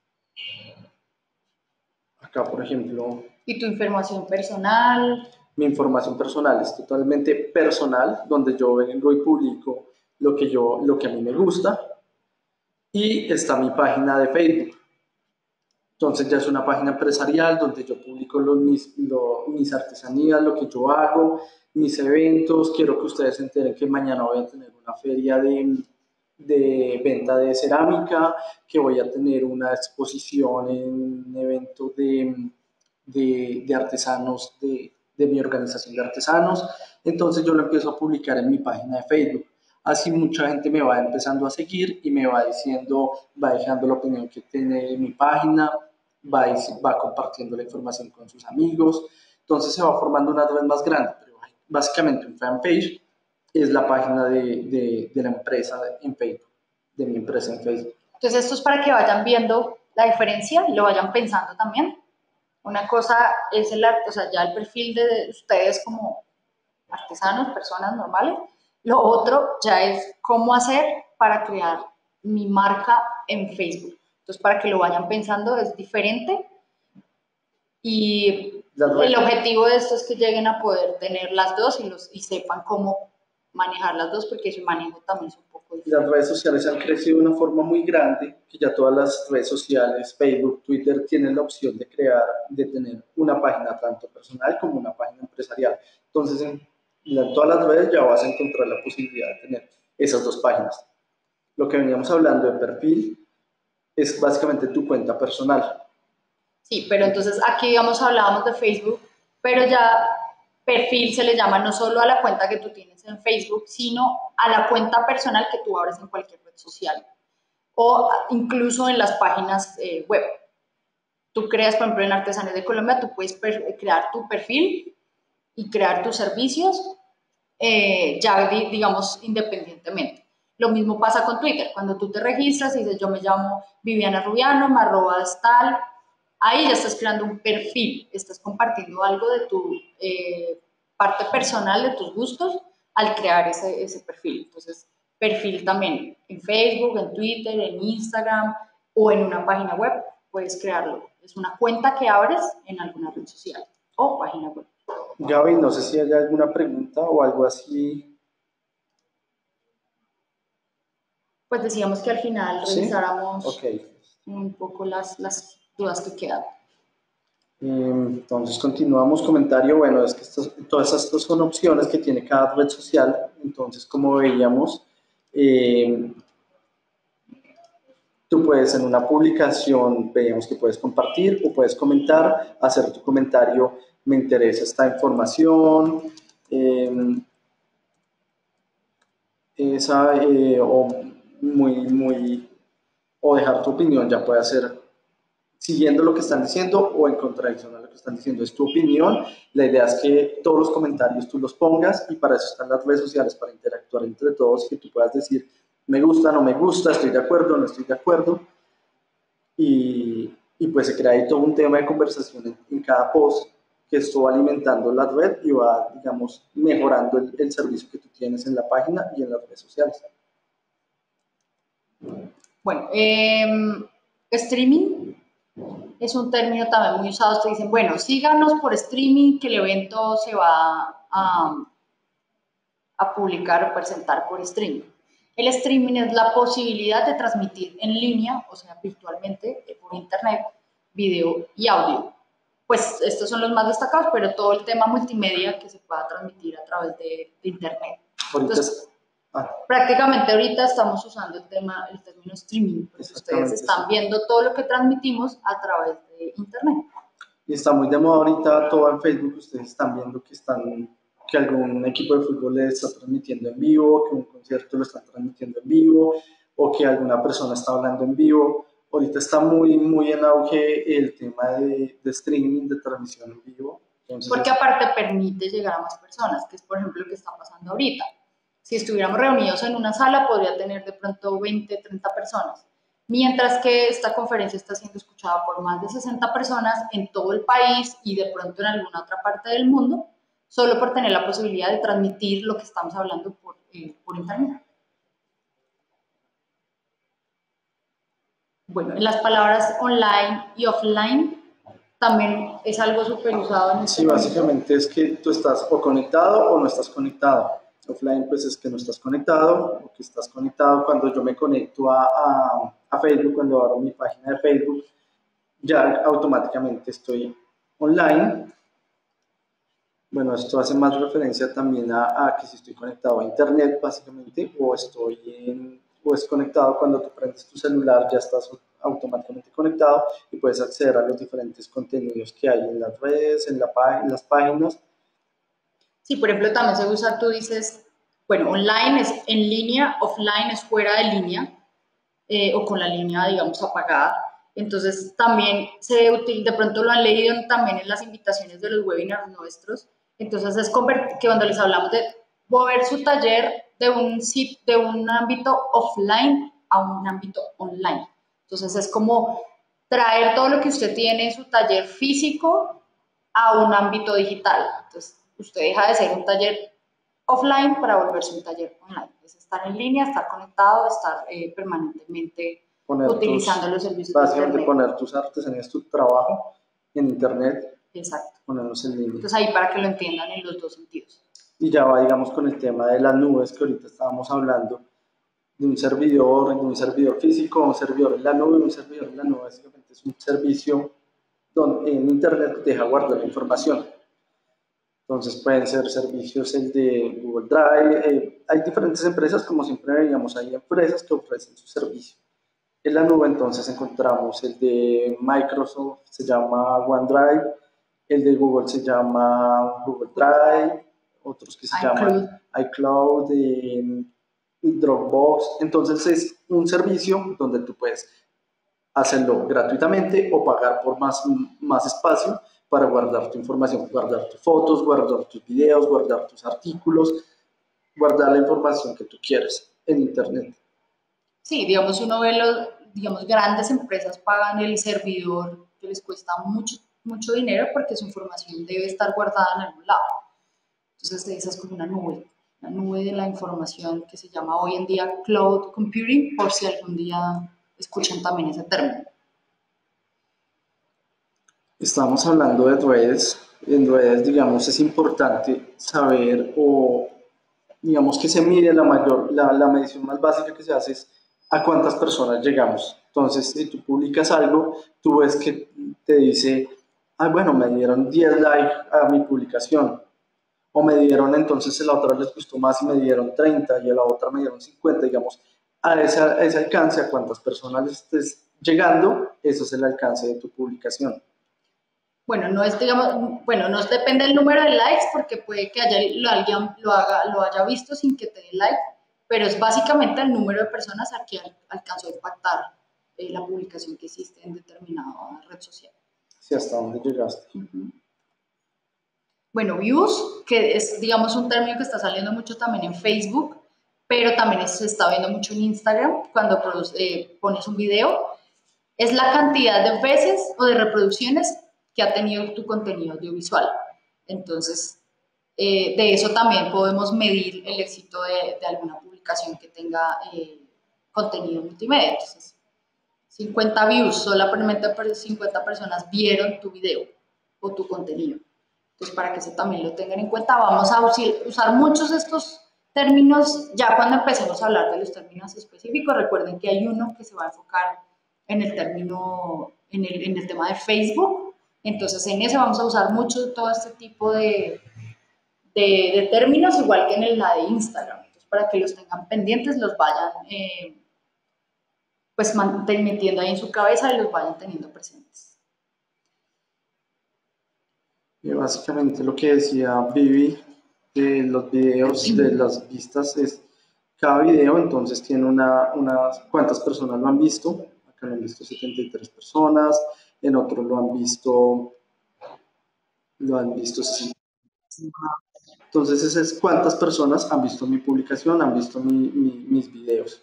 acá, por ejemplo... ¿Y tu información personal? Mi información personal es totalmente personal, donde yo vengo y publico lo que, yo, lo que a mí me gusta, y está mi página de Facebook. Entonces ya es una página empresarial donde yo publico los, mis, lo, mis artesanías, lo que yo hago, mis eventos. Quiero que ustedes se enteren que mañana voy a tener una feria de, de venta de cerámica, que voy a tener una exposición en un evento de, de, de artesanos, de, de mi organización de artesanos. Entonces yo lo empiezo a publicar en mi página de Facebook. Así mucha gente me va empezando a seguir y me va diciendo, va dejando la opinión que tiene mi página, va, va compartiendo la información con sus amigos. Entonces se va formando una red más grande. Pero básicamente un fanpage es la página de, de, de la empresa en Facebook, de mi empresa en Facebook. Entonces esto es para que vayan viendo la diferencia y lo vayan pensando también. Una cosa es el, o sea, ya el perfil de ustedes como artesanos, personas normales. Lo otro ya es cómo hacer para crear mi marca en Facebook. Entonces, para que lo vayan pensando, es diferente. Y el objetivo de esto es que lleguen a poder tener las dos y, los, y sepan cómo manejar las dos, porque su manejo también es un poco diferente. Las redes sociales han crecido de una forma muy grande, que ya todas las redes sociales, Facebook, Twitter, tienen la opción de crear, de tener una página tanto personal como una página empresarial. Entonces, en en todas las redes ya vas a encontrar la posibilidad de tener esas dos páginas. Lo que veníamos hablando de perfil es básicamente tu cuenta personal. Sí, pero entonces aquí, digamos, hablábamos de Facebook, pero ya perfil se le llama no solo a la cuenta que tú tienes en Facebook, sino a la cuenta personal que tú abres en cualquier red social o incluso en las páginas eh, web. Tú creas, por ejemplo, en Artesanías de Colombia, tú puedes crear tu perfil y crear tus servicios eh, ya, digamos, independientemente. Lo mismo pasa con Twitter. Cuando tú te registras y dices, yo me llamo Viviana Rubiano, me arrobas tal, ahí ya estás creando un perfil, estás compartiendo algo de tu eh, parte personal, de tus gustos, al crear ese, ese perfil. Entonces, perfil también en Facebook, en Twitter, en Instagram o en una página web, puedes crearlo. Es una cuenta que abres en alguna red social o página web. Gaby, no sé si hay alguna pregunta o algo así. Pues decíamos que al final ¿Sí? revisáramos Okay. un poco las, las dudas que quedan. Entonces continuamos comentario. Bueno, es que estas, todas estas son opciones que tiene cada red social. Entonces, como veíamos, eh, tú puedes en una publicación, veíamos que puedes compartir o puedes comentar, hacer tu comentario, me interesa esta información, eh, esa, eh, o muy, muy, o dejar tu opinión, ya puede ser siguiendo lo que están diciendo o en contradicción a lo que están diciendo. Es tu opinión. La idea es que todos los comentarios tú los pongas y para eso están las redes sociales, para interactuar entre todos y que tú puedas decir me gusta, no me gusta, estoy de acuerdo, no estoy de acuerdo. Y, y pues se crea ahí todo un tema de conversación en, en cada post, que esto va alimentando la red y va, digamos, mejorando el, el servicio que tú tienes en la página y en las redes sociales. Bueno, eh, streaming es un término también muy usado. Te dicen, bueno, síganos por streaming, que el evento se va a, a publicar o presentar por streaming. El streaming es la posibilidad de transmitir en línea, o sea, virtualmente, por internet, video y audio. Pues estos son los más destacados, pero todo el tema multimedia que se pueda transmitir a través de, de internet. Entonces, ah. prácticamente ahorita estamos usando el tema, el término streaming, porque ustedes están sí. viendo todo lo que transmitimos a través de internet. Y está muy de moda ahorita todo en Facebook, ustedes están viendo que están que algún equipo de fútbol le está transmitiendo en vivo, que un concierto lo está transmitiendo en vivo, o que alguna persona está hablando en vivo. Ahorita está muy, muy en auge el tema de, de streaming, de transmisión en vivo. Entonces, porque aparte permite llegar a más personas, que es por ejemplo lo que está pasando ahorita. Si estuviéramos reunidos en una sala, podría tener de pronto veinte, treinta personas. Mientras que esta conferencia está siendo escuchada por más de sesenta personas en todo el país y de pronto en alguna otra parte del mundo, solo por tener la posibilidad de transmitir lo que estamos hablando por, eh, por internet. Bueno, en las palabras online y offline también es algo súper usado en este Sí, básicamente momento. Es que tú estás o conectado o no estás conectado. Offline, pues es que no estás conectado, o que estás conectado cuando yo me conecto a, a, a Facebook, cuando abro mi página de Facebook, ya automáticamente estoy online. Bueno, esto hace más referencia también a, a que si estoy conectado a internet, básicamente, o estoy en, o es conectado cuando tú prendes tu celular, ya estás automáticamente conectado y puedes acceder a los diferentes contenidos que hay en las redes, en, la, en las páginas. Sí, por ejemplo, también se usa, tú dices, bueno, online es en línea, offline es fuera de línea, eh, o con la línea, digamos, apagada. Entonces, también se utiliza, de pronto lo han leído también en las invitaciones de los webinars nuestros. Entonces, es que cuando les hablamos de mover su taller de un, sit, de un ámbito offline a un ámbito online. Entonces, es como traer todo lo que usted tiene en su taller físico a un ámbito digital. Entonces, usted deja de ser un taller offline para volverse un taller online. Es estar en línea, estar conectado, estar eh, permanentemente poner utilizando tus, los servicios básicamente de internet. Poner tus artesanías, tu trabajo en internet. Exacto. Ponerlos en línea. Entonces ahí para que lo entiendan en los dos sentidos. Y ya va, digamos, con el tema de las nubes que ahorita estábamos hablando, de un servidor, de un servidor físico, un servidor en la nube. Un servidor en la nube básicamente es un servicio donde en internet te deja guardar la información. Entonces pueden ser servicios el de Google Drive, eh, hay diferentes empresas, como siempre veíamos, hay empresas que ofrecen su servicio. En la nube entonces encontramos el de Microsoft, se llama OneDrive, el de Google se llama Google Drive, otros que se iCloud. llaman iCloud, eh, Dropbox. Entonces es un servicio donde tú puedes hacerlo gratuitamente o pagar por más, más espacio para guardar tu información, guardar tus fotos, guardar tus videos, guardar tus artículos, guardar la información que tú quieres en internet. Sí, digamos, uno ve los, digamos, grandes empresas pagan el servidor que les cuesta mucho, mucho dinero porque su información debe estar guardada en algún lado. Entonces, esa es como una nube, la nube de la información que se llama hoy en día cloud computing, por si algún día escuchan también ese término. Estamos hablando de redes. En redes, digamos, es importante saber o, digamos, que se mide la mayor, la, la medición más básica que se hace es a cuántas personas llegamos. Entonces, si tú publicas algo, tú ves que te dice, ah, bueno, me dieron diez likes a mi publicación. O me dieron, entonces a la otra les gustó más y me dieron treinta y a la otra me dieron cincuenta, digamos, a ese, a ese alcance, a cuántas personas estés llegando, eso es el alcance de tu publicación. Bueno, no es, digamos, bueno, no depende del número de likes porque puede que haya, lo, alguien lo, haga, lo haya visto sin que te dé like, pero es básicamente el número de personas a que alcanzó a impactar eh, la publicación que hiciste en determinada red social. Sí, hasta dónde llegaste. Uh-huh. Bueno, views, que es, digamos, un término que está saliendo mucho también en Facebook, pero también se está viendo mucho en Instagram cuando eh, pones un video, es la cantidad de veces o de reproducciones que ha tenido tu contenido audiovisual. Entonces, eh, de eso también podemos medir el éxito de, de alguna publicación que tenga eh, contenido multimedia. Entonces, cincuenta views, solamente cincuenta personas vieron tu video o tu contenido. Entonces, para que eso también lo tengan en cuenta, vamos a usar muchos de estos términos ya cuando empecemos a hablar de los términos específicos. Recuerden que hay uno que se va a enfocar en el término, en el, en el tema de Facebook. Entonces, en ese vamos a usar mucho todo este tipo de, de, de términos, igual que en el, la de Instagram. Entonces, para que los tengan pendientes, los vayan eh, pues metiendo ahí en su cabeza y los vayan teniendo presentes. Y básicamente lo que decía Vivi de los videos, de las vistas, es cada video entonces tiene una, unas cuántas personas lo han visto. Acá lo han visto setenta y tres personas, en otro lo han visto, lo han visto sí. Entonces ese es cuántas personas han visto mi publicación, han visto mi, mi, mis videos.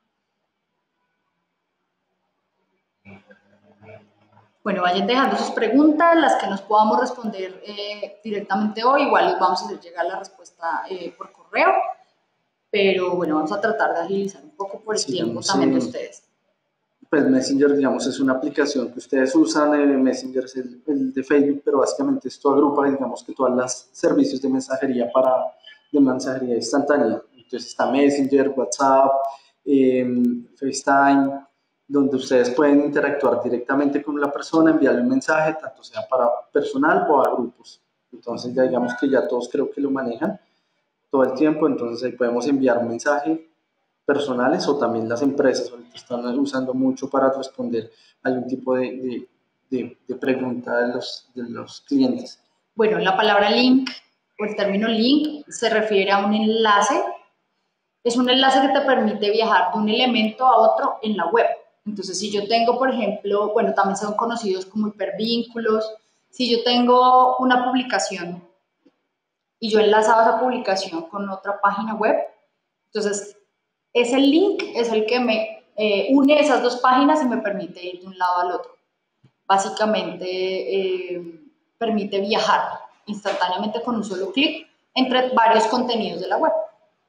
Bueno, vayan dejando sus preguntas, las que nos podamos responder eh, directamente hoy, igual les vamos a hacer llegar la respuesta eh, por correo, pero bueno, vamos a tratar de agilizar un poco por el sí, tiempo también sí. de ustedes. Pues Messenger, digamos, es una aplicación que ustedes usan, eh, Messenger es el, el de Facebook, pero básicamente esto agrupa, digamos, que todos los servicios de mensajería para, de mensajería instantánea. Entonces está Messenger, WhatsApp, eh, FaceTime, donde ustedes pueden interactuar directamente con la persona, enviarle un mensaje, tanto sea para personal o a grupos. Entonces ya digamos que ya todos creo que lo manejan todo el tiempo, entonces ahí podemos enviar un mensaje personales o también las empresas ahorita están usando mucho para responder algún tipo de, de, de, de pregunta de los, de los clientes. Bueno, la palabra link o el término link se refiere a un enlace. Es un enlace que te permite viajar de un elemento a otro en la web. Entonces, si yo tengo, por ejemplo, bueno, también son conocidos como hipervínculos. Si yo tengo una publicación y yo he enlazado esa publicación con otra página web, entonces ese link es el que me eh, une esas dos páginas y me permite ir de un lado al otro. Básicamente eh, permite viajar instantáneamente con un solo clic entre varios contenidos de la web.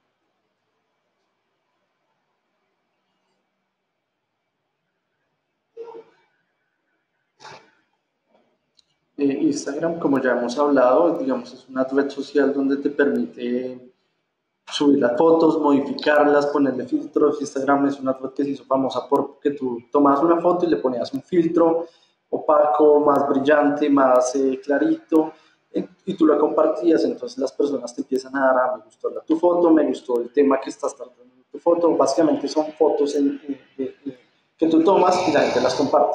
Eh, Instagram, como ya hemos hablado, digamos, es una red social donde te permite subir las fotos, modificarlas, ponerle filtros. Instagram es una red que se hizo famosa porque tú tomas una foto y le ponías un filtro opaco, más brillante, más eh, clarito, eh, y tú la compartías, entonces las personas te empiezan a dar, ah, me gustó la, tu foto, me gustó el tema que estás tratando en tu foto. Básicamente son fotos en, en, en, en, que tú tomas y la gente las comparte.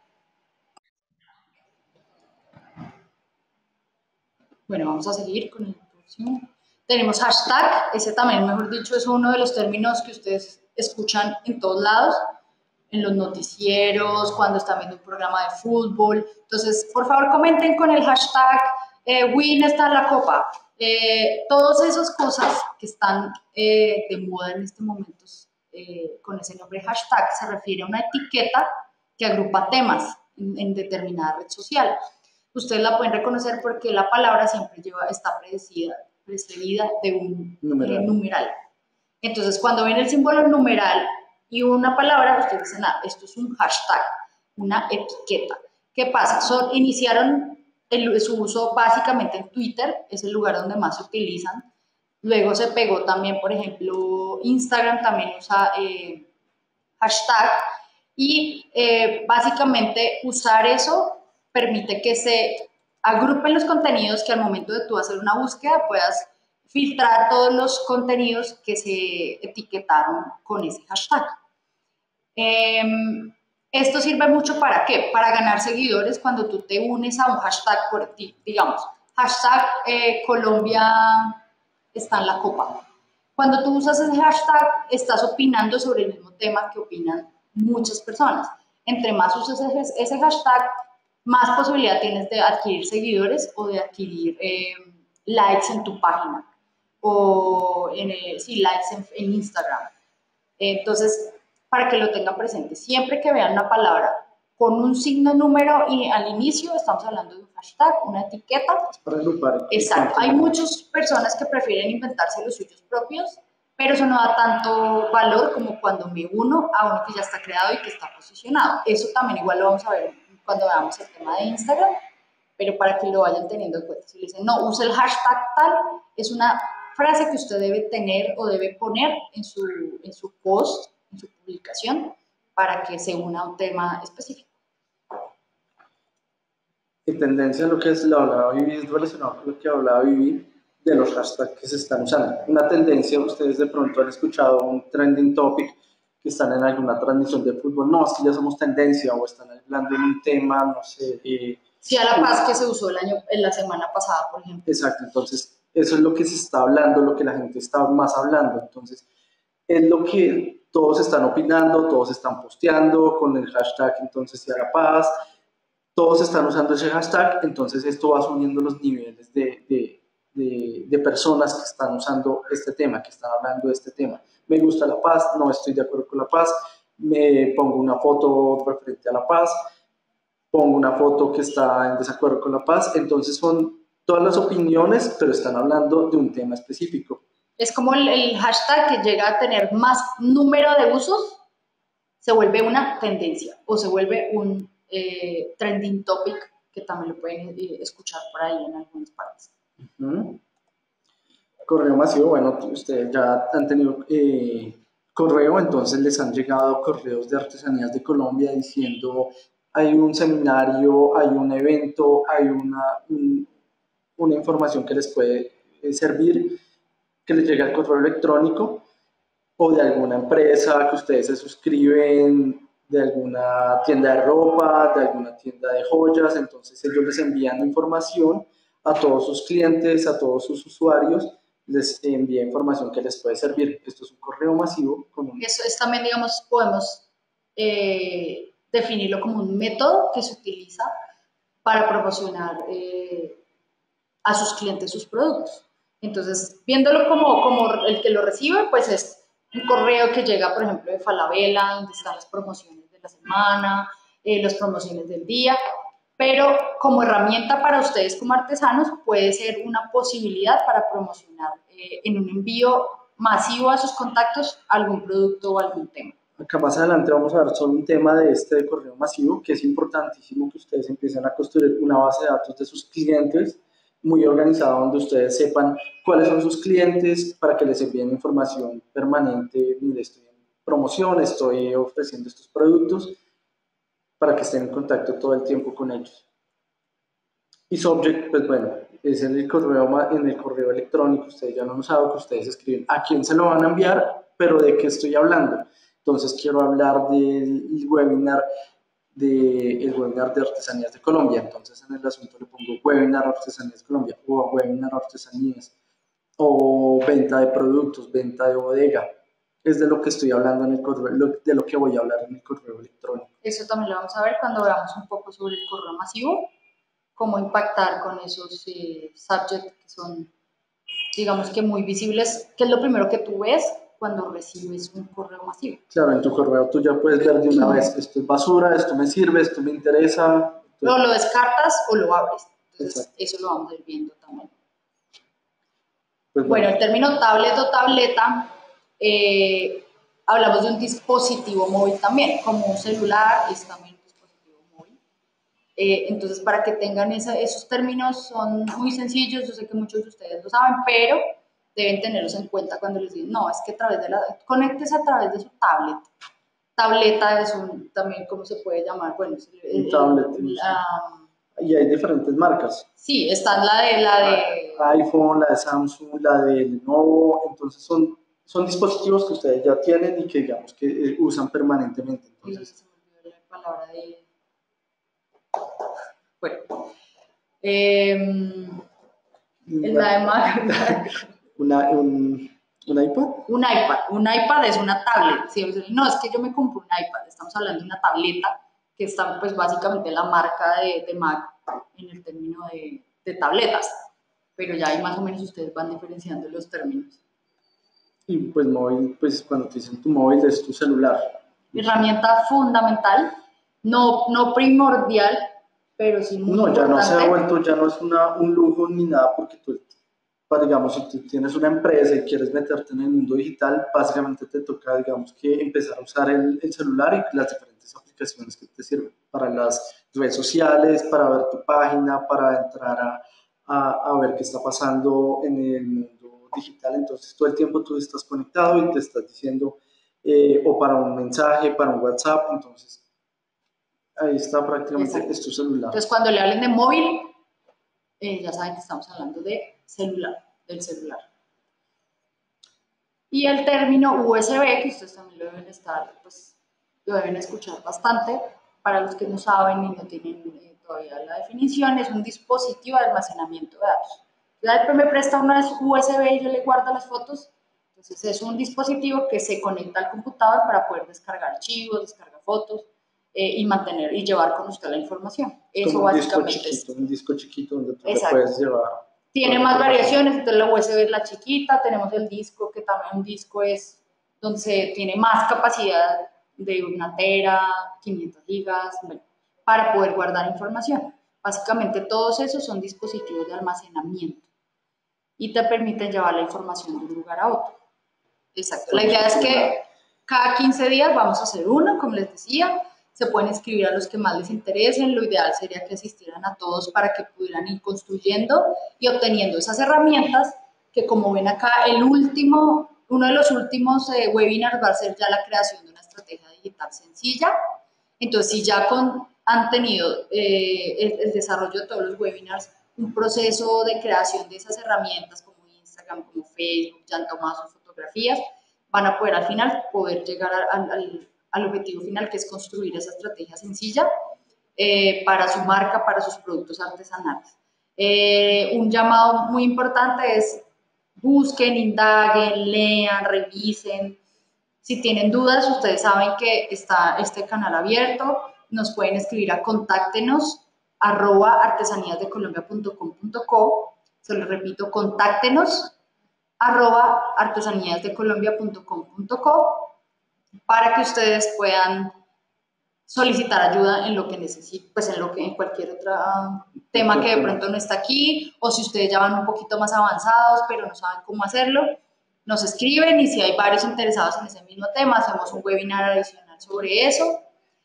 Bueno, vamos a seguir con el próximo. Tenemos hashtag, ese también, mejor dicho, es uno de los términos que ustedes escuchan en todos lados, en los noticieros, cuando están viendo un programa de fútbol. Entonces, por favor, comenten con el hashtag eh, Win está en la copa. Eh, todas esas cosas que están eh, de moda en este momento eh, con ese nombre hashtag se refiere a una etiqueta que agrupa temas en, en determinada red social. Ustedes la pueden reconocer porque la palabra siempre lleva, está precedida, precedida de un numeral. Eh, numeral. Entonces, cuando ven el símbolo numeral y una palabra, ustedes dicen, ah, esto es un hashtag, una etiqueta. ¿Qué pasa? Son, iniciaron el, su uso básicamente en Twitter, es el lugar donde más se utilizan. Luego se pegó también, por ejemplo, Instagram también usa eh, hashtag y eh, básicamente usar eso permite que se agrupen los contenidos, que al momento de tú hacer una búsqueda puedas filtrar todos los contenidos que se etiquetaron con ese hashtag. Eh, esto sirve mucho para ¿qué? Para ganar seguidores cuando tú te unes a un hashtag por ti, digamos, hashtag eh, Colombia está en la copa. Cuando tú usas ese hashtag, estás opinando sobre el mismo tema que opinan muchas personas. Entre más usas ese, ese hashtag, más posibilidad tienes de adquirir seguidores o de adquirir eh, likes en tu página o en, eh, sí, likes en, en Instagram. Entonces, para que lo tengan presente, siempre que vean una palabra con un signo número y al inicio estamos hablando de un hashtag, una etiqueta. Para agrupar. Exacto. Hay muchas personas que prefieren inventarse los suyos propios, pero eso no da tanto valor como cuando me uno a uno que ya está creado y que está posicionado. Eso también igual lo vamos a ver cuando veamos el tema de Instagram, pero para que lo vayan teniendo en cuenta. Si le dicen, no, use el hashtag tal, es una frase que usted debe tener o debe poner en su, en su post, en su publicación, para que se una a un tema específico. En tendencia, lo que es lo hablaba Vivi es relacionado con lo que hablaba Vivi de los hashtags que se están usando. Una tendencia, ustedes de pronto han escuchado un trending topic que están en alguna transmisión de fútbol, no, es que ya somos tendencia, o están hablando de un tema, no sé. Eh, sí, a la paz que se usó el año, en la semana pasada, por ejemplo. Exacto, entonces eso es lo que se está hablando, lo que la gente está más hablando, entonces es lo que todos están opinando, todos están posteando con el hashtag entonces sí a la paz, todos están usando ese hashtag, entonces esto va subiendo los niveles de, de, de, de personas que están usando este tema, que están hablando de este tema. Me gusta la paz, no estoy de acuerdo con la paz, me pongo una foto referente a la paz, pongo una foto que está en desacuerdo con la paz, entonces son todas las opiniones, pero están hablando de un tema específico. Es como el, el hashtag que llega a tener más número de usos, se vuelve una tendencia o se vuelve un eh, trending topic que también lo pueden eh, escuchar por ahí en algunas partes. Uh-huh. Correo masivo, bueno, ustedes ya han tenido eh, correo, entonces les han llegado correos de Artesanías de Colombia diciendo hay un seminario, hay un evento, hay una, un, una información que les puede eh, servir, que les llega al correo electrónico o de alguna empresa que ustedes se suscriben, de alguna tienda de ropa, de alguna tienda de joyas, entonces ellos les envían información a todos sus clientes, a todos sus usuarios, les envía información que les puede servir. Esto es un correo masivo. Con un... Eso es también, digamos, podemos eh, definirlo como un método que se utiliza para promocionar eh, a sus clientes sus productos. Entonces, viéndolo como, como el que lo recibe, pues es un correo que llega, por ejemplo, de Falabella, donde están las promociones de la semana, eh, las promociones del día, pero como herramienta para ustedes como artesanos puede ser una posibilidad para promocionar eh, en un envío masivo a sus contactos algún producto o algún tema. Acá más adelante vamos a ver solo un tema de este de correo masivo, que es importantísimo que ustedes empiecen a construir una base de datos de sus clientes muy organizada, donde ustedes sepan cuáles son sus clientes para que les envíen información permanente. Mire, estoy en promoción, estoy ofreciendo estos productos, para que estén en contacto todo el tiempo con ellos. Y subject, pues bueno, es en el correo, en el correo electrónico, ustedes ya lo han usado, que ustedes escriben a quién se lo van a enviar, pero de qué estoy hablando. Entonces quiero hablar del webinar de, el webinar de Artesanías de Colombia. Entonces en el asunto le pongo webinar Artesanías de Colombia o webinar Artesanías o venta de productos, venta de bodega. Es de lo que estoy hablando en el correo, de lo que voy a hablar en el correo electrónico. Eso también lo vamos a ver cuando veamos un poco sobre el correo masivo, cómo impactar con esos eh, subjects que son, digamos que muy visibles, que es lo primero que tú ves cuando recibes un correo masivo. Claro, en tu correo tú ya puedes ver de una vez, esto es basura, esto me sirve, esto me interesa. Esto... O lo descartas o lo abres. Entonces, exacto, eso lo vamos a ir viendo también. Pues bueno, el término tablet o tableta, eh, hablamos de un dispositivo móvil también, como un celular es también un dispositivo móvil. Eh, entonces, para que tengan esa, esos términos son muy sencillos, yo sé que muchos de ustedes lo saben, pero deben tenerlos en cuenta cuando les digan, no, es que a través de la, conéctese a través de su tablet. Tableta es un, también, ¿cómo se puede llamar? Bueno, es el, tablet, la, y hay diferentes marcas. Sí, está la de, la de... iPhone, la de Samsung, la de Lenovo, entonces son, son dispositivos que ustedes ya tienen y que digamos que eh, usan permanentemente. Entonces... Sí, se me olvidó la palabra de... Bueno, eh, la de Mac. Una, un, ¿Un iPad? Un iPad, un iPad es una tablet. ¿Sí? No, es que yo me compré un iPad, estamos hablando de una tableta que está pues básicamente la marca de, de Mac en el término de, de tabletas, pero ya ahí más o menos ustedes van diferenciando los términos. Y pues móvil, pues cuando te dicen tu móvil es tu celular. Herramienta fundamental, no, no primordial, pero sí muy no, importante. No, ya no se ha vuelto, ya no es una, un lujo ni nada, porque tú, digamos, si tú tienes una empresa y quieres meterte en el mundo digital, básicamente te toca, digamos, que empezar a usar el, el celular y las diferentes aplicaciones que te sirven para las redes sociales, para ver tu página, para entrar a, a, a ver qué está pasando en el mundo digital. Entonces, todo el tiempo tú estás conectado y te estás diciendo, eh, o para un mensaje, para un WhatsApp, entonces ahí está prácticamente. Exacto. Es tu celular. Entonces, cuando le hablen de móvil, eh, ya saben que estamos hablando de celular, del celular. Y el término U S B, que ustedes también lo deben estar, pues, lo deben escuchar bastante, para los que no saben y no tienen eh, todavía la definición, es un dispositivo de almacenamiento de datos. Ya después me presta una U S B y yo le guardo las fotos, entonces es un dispositivo que se conecta al computador para poder descargar archivos, descargar fotos eh, y mantener y llevar con usted la información. Eso como un básicamente disco chiquito, es. Un disco chiquito donde tú Exacto. le puedes llevar. Tiene más variaciones, entonces la U S B es la chiquita, tenemos el disco, que también un disco es donde se tiene más capacidad de una tera, quinientos gigas, bueno, para poder guardar información. Básicamente todos esos son dispositivos de almacenamiento y te permiten llevar la información de un lugar a otro. Exacto. La idea es que cada quince días vamos a hacer uno, como les decía, se pueden inscribir a los que más les interesen, lo ideal sería que asistieran a todos para que pudieran ir construyendo y obteniendo esas herramientas que como ven acá, el último, uno de los últimos eh, webinars va a ser ya la creación de una estrategia digital sencilla. Entonces, si ya con, han tenido eh, el, el desarrollo de todos los webinars, un proceso de creación de esas herramientas como Instagram, como Facebook, ya han tomado sus fotografías, van a poder al final poder llegar al, al, al objetivo final, que es construir esa estrategia sencilla eh, para su marca, para sus productos artesanales. Eh, un llamado muy importante es busquen, indaguen, lean, revisen. Si tienen dudas, ustedes saben que está este canal abierto. Nos pueden escribir a contáctenos arroba artesaníasdecolombia punto com punto co. Se lo repito, contáctenos arroba artesaníasdecolombia punto com punto co para que ustedes puedan solicitar ayuda en lo que necesiten, pues en lo que en cualquier otro tema que de pronto no está aquí, o si ustedes ya van un poquito más avanzados pero no saben cómo hacerlo, nos escriben y si hay varios interesados en ese mismo tema, hacemos un webinar adicional sobre eso.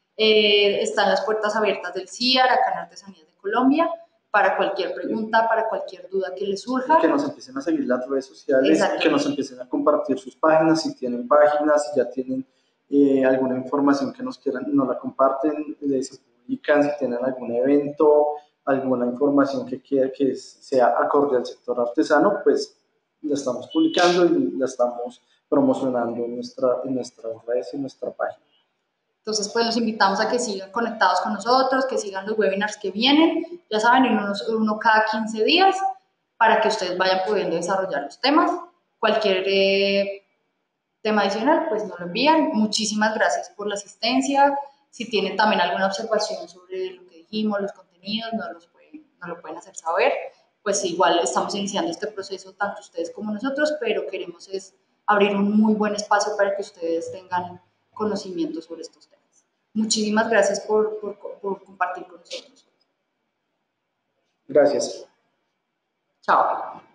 Eh, están las puertas abiertas del C I A R, acá en Artesanías de Colombia, para cualquier pregunta, para cualquier duda que les surja. Y que nos empiecen a seguir las redes sociales, que nos empiecen a compartir sus páginas, si tienen páginas, si ya tienen eh, alguna información que nos quieran, nos la comparten, les publican, si tienen algún evento, alguna información que quiera que sea acorde al sector artesano, pues la estamos publicando y la estamos promocionando en, nuestra, en nuestras redes y en nuestra página. Entonces, pues los invitamos a que sigan conectados con nosotros, que sigan los webinars que vienen, ya saben, en unos, uno cada quince días, para que ustedes vayan pudiendo desarrollar los temas. Cualquier eh, tema adicional, pues nos lo envían. Muchísimas gracias por la asistencia. Si tienen también alguna observación sobre lo que dijimos, los contenidos, nos, los pueden, nos lo pueden hacer saber. Pues igual estamos iniciando este proceso, tanto ustedes como nosotros, pero queremos es abrir un muy buen espacio para que ustedes tengan conocimiento sobre estos temas. Muchísimas gracias por, por, por compartir con nosotros. Gracias. Chao.